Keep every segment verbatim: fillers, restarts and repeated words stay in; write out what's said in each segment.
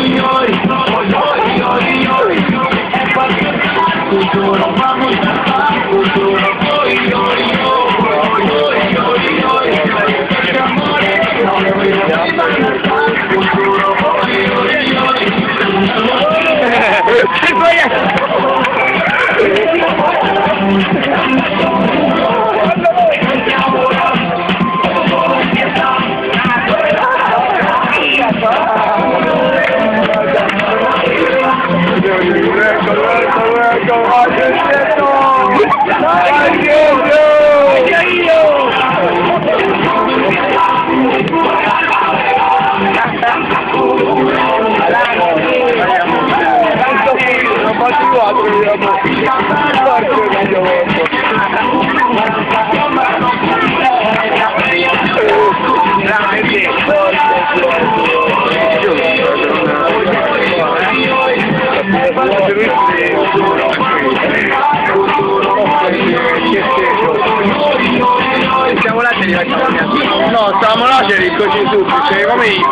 Futuro, vamos a futuro, hoy, hoy, hoy, hoy, hoy, hoy, este amor es no me voy a futuro, hoy, hoy, hoy. ¿Qué fue Siamo là e li facciamo niente. No, stavamo là, c'era il coci semplice, come io.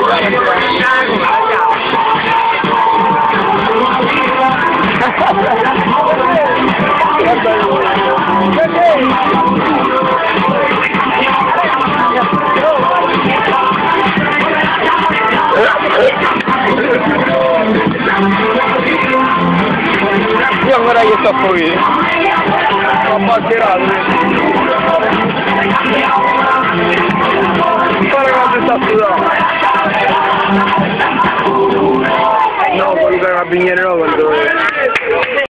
Io ancora che sto fuori. Ho mascherato. Guarda quanto sta sudando. No, voglio fare una biniera nuova quando